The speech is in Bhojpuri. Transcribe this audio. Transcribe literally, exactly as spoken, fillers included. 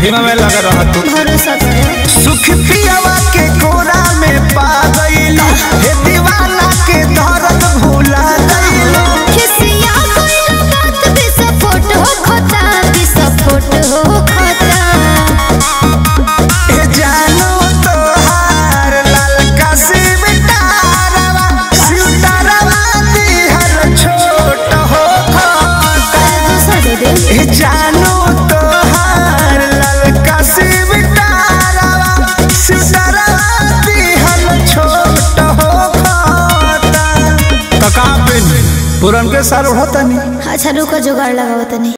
फिल्म में लगा रहा तू भरोसा करे सुख पियावा के कोरा में पा गइलो हे दीवाना के दर्द भुला गइलो खिसिया कोई बात भी सपोर्ट हो खोता भी सपोर्ट हो खोता ए जानो तो हार लाल का सिमटारवा सिमटारवा दी हर छोट हो खोता दूसरा दे दे ए जानो पुरन के सार उड़ता नहीं। अच्छा रुको जुगाड़ लगाओ तनी।